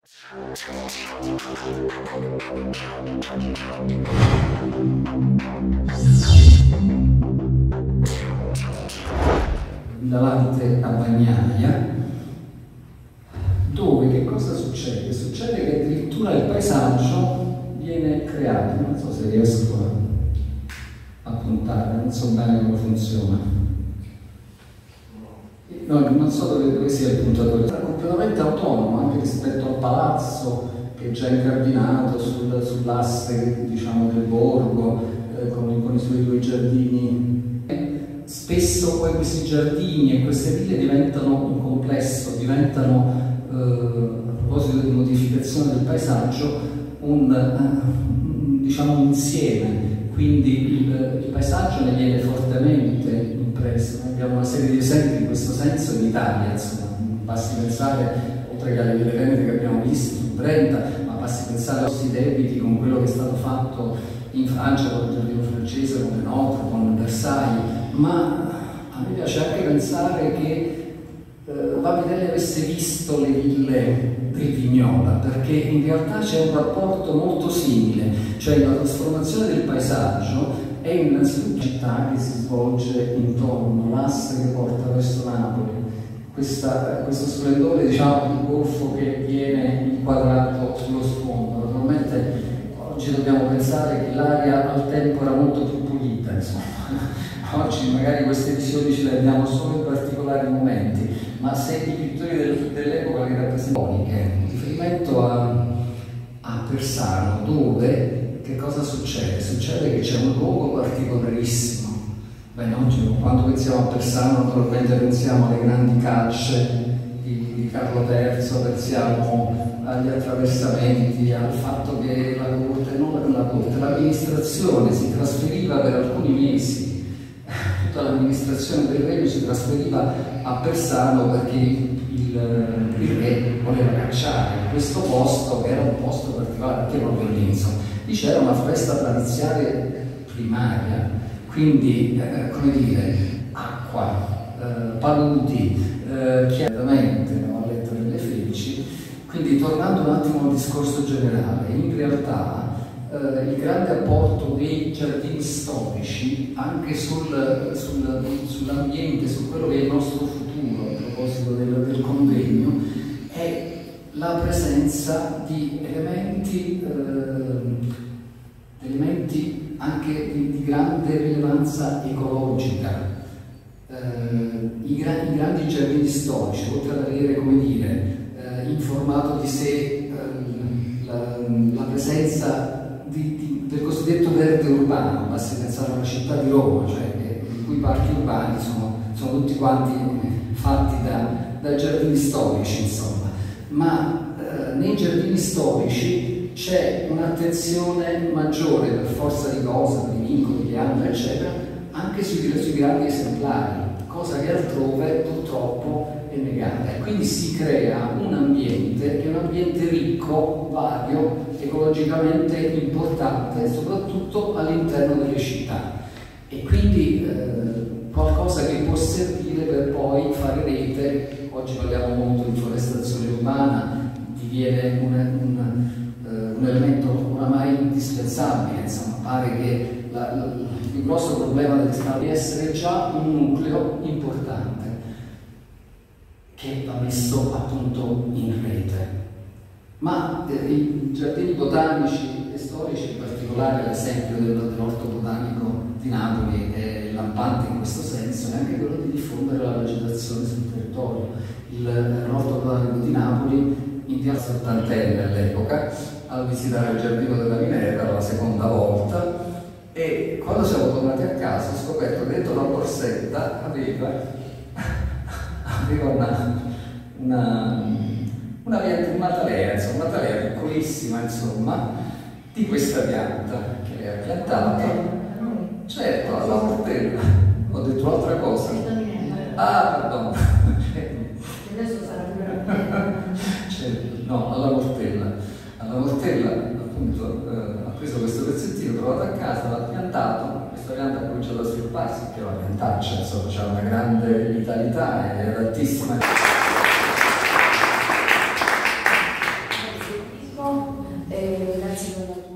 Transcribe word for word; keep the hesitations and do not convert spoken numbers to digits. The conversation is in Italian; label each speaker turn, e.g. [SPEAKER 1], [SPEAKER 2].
[SPEAKER 1] Davanti a Bagnaia, dove che cosa succede? Succede che addirittura il paesaggio viene creato, non so se riesco a, a puntare, non so bene come funziona. No, non so dove, dove sia il puntatore, è completamente autonomo anche rispetto al palazzo che è già incardinato sul, sull'asse, diciamo, del borgo, eh, con, con i suoi due giardini. Spesso poi questi giardini e queste ville diventano un complesso, diventano, eh, a proposito di modificazione del paesaggio, un, eh, diciamo, un insieme, quindi il, il paesaggio ne viene fortemente impresso. Noi abbiamo una serie di esempi in questo senso in Italia, insomma, basti pensare, oltre che alle ville venete che abbiamo visto su Brenta, ma basti pensare ai nostri debiti con quello che è stato fatto in Francia con il giardino francese, con le Notre, con Versailles. Ma a me piace anche pensare che eh, Vanvitelli avesse visto le ville del Vignola, perché in realtà c'è un rapporto molto simile, cioè la trasformazione del paesaggio è innanzitutto una città che si svolge intorno, l'asse che porta verso Napoli, Questa, questo splendore, diciamo, di golfo che viene inquadrato sullo sfondo. Naturalmente oggi dobbiamo pensare che l'aria al tempo era molto più pulita, insomma. Oggi magari queste visioni ce le abbiamo solo in particolari momenti, ma se i pittori del, dell'epoca li rappresentano, in riferimento a, a Persano, dove che cosa succede? Succede che c'è un luogo particolarissimo. Beh, oggi quando pensiamo a Persano naturalmente pensiamo alle grandi cacce di, di Carlo terzo, pensiamo agli attraversamenti, al fatto che la corte, non la corte, l'amministrazione si trasferiva per alcuni mesi. Tutta l'amministrazione del regno si trasferiva a Persano perché il, il re voleva cacciare questo posto, che era un posto particolare, perché proprio lì, insomma. Lì c'era una foresta planiziale primaria, quindi, eh, come dire, acqua, eh, paludi, eh, chiaramente, no? A letto delle felici. Quindi, tornando un attimo al discorso generale, in realtà Uh, il grande apporto dei giardini storici anche sul, sul, sull'ambiente, su quello che è il nostro futuro, a proposito del, del convegno, è la presenza di elementi, uh, elementi anche di, di grande rilevanza ecologica. Uh, i, gra i grandi giardini storici, oltre ad avere, come dire, uh, informato di sé uh, la, la presenza Di, di, del cosiddetto verde urbano, basti pensare alla città di Roma, cioè che, i cui parchi urbani sono, sono tutti quanti fatti da, da giardini storici, insomma. Ma eh, nei giardini storici c'è un'attenzione maggiore, per forza di cose, per i vincoli che hanno, eccetera, anche sui, sui grandi esemplari, cosa che altrove purtroppo è negata. E quindi si crea un ambiente che è un ambiente ricco, vario, ecologicamente importante, soprattutto all'interno delle città. E quindi eh, qualcosa che può servire per poi fare rete. Oggi parliamo molto di forestazione urbana, diviene un, un, uh, un elemento oramai indispensabile. Insomma, pare che la, la, il grosso problema del Stato è essere già un nucleo importante che va messo appunto in rete. Ma eh, i giardini botanici e storici, in particolare l'esempio dell'orto botanico di Napoli è lampante in questo senso, è anche quello di diffondere la vegetazione sul territorio. L'orto botanico di Napoli, in piazza Ottantelle all'epoca, al visitare il giardino della Minerva la seconda volta, e quando siamo tornati a casa ho scoperto che dentro la borsetta aveva, aveva una, una, una, una talea, insomma, una talea piccolissima, insomma, di questa pianta che lei ha piantato. Certo, alla mortella. Ho detto un'altra cosa. Ah, perdono.
[SPEAKER 2] Adesso sarà pure
[SPEAKER 1] certo, no, alla mortella. Alla mortella, appunto, eh, ha preso questo pezzettino, trovato a casa, l'ha piantato. Questa pianta ha cominciato a svilupparsi, perché la piantaccia, insomma, c'ha una grande vitalità, è altissima.
[SPEAKER 2] Eh, grazie per la tua